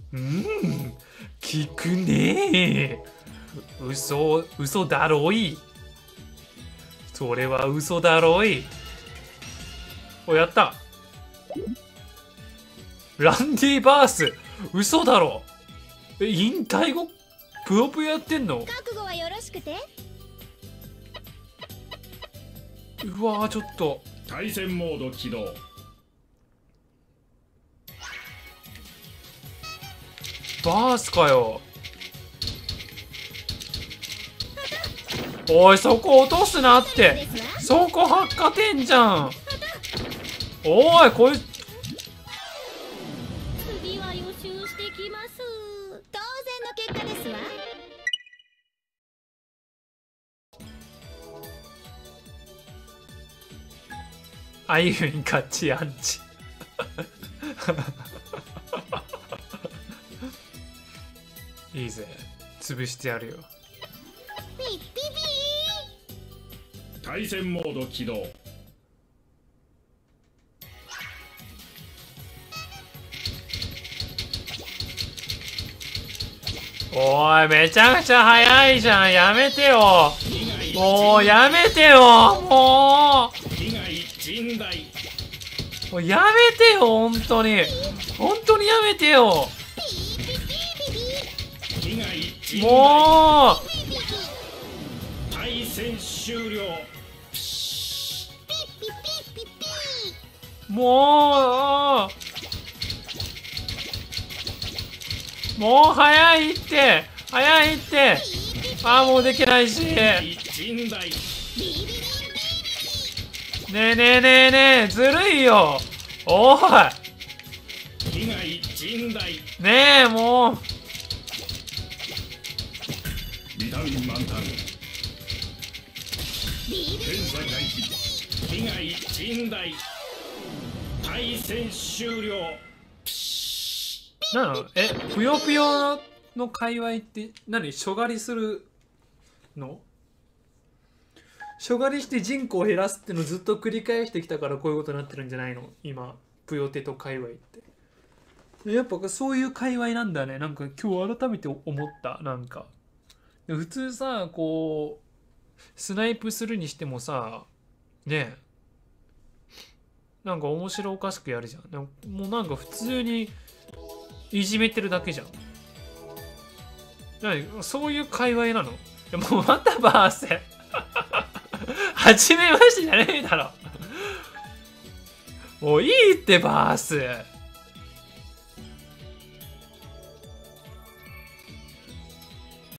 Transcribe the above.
聞くねえ。嘘だろい。それは嘘だろい。お、やった。ランディバース。嘘だろ。引退後ぷよぷよやってんの？ 覚悟はよろしくて。 うわー、ちょっと対戦モード起動。 バースかよ。おい、そこ落とすなって。そこ発火点じゃん。おい、こいつ次は予習してきます。当然の結果ですわ。 あゆみ勝ちアンチ。いいぜ、潰してやるよ。 ピッピピ対戦モード起動。 おい、めちゃくちゃ早いじゃん。やめてよ。もうやめてよ。も被害甚大。 うやめてよ、本当に。本当にやめてよ。 被害甚大。 もう対戦終了。 もう早いって。早いって。ああ、もうできないし。ね甚大。 えねえねえねえ、ずるいよ。おい。 被害甚大。 ねえ、もう。 ビタミン満タン。検査開始。被害甚大。対戦終了。 なの？ぷよぷよの界隈って何？しょがりするの？しょがりして人口を減らすってのをずっと繰り返してきたからこういうことになってるんじゃないの？今ぷよテと界隈ってやっぱそういう界隈なんだね。なんか今日改めて思った。なんか普通さ、こうスナイプするにしてもさ、ねえ、なんか面白おかしくやるじゃん。もうなんか普通にいじめてるだけじゃん。そういう界隈なの？もうまたバース。はじめましてじゃねえだろ。もういいってバース。